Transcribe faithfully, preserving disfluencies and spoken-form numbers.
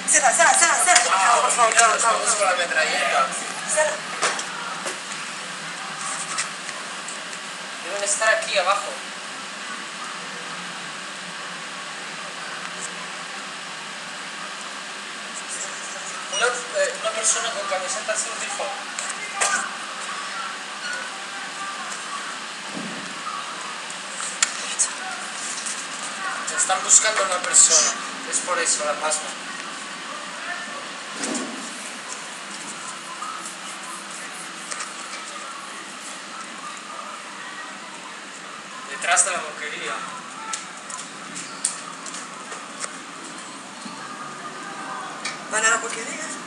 Cierra, cierra, cierra, cierra. Ah, Por favor, mira, por nos favor. vamos con la metralleta. Cierra. Deben estar aquí abajo. Una, eh, una persona con camiseta azul dijo. Están buscando a una persona. Es por eso la pasma. Detrás de la boquería. ¿Van a la porquería?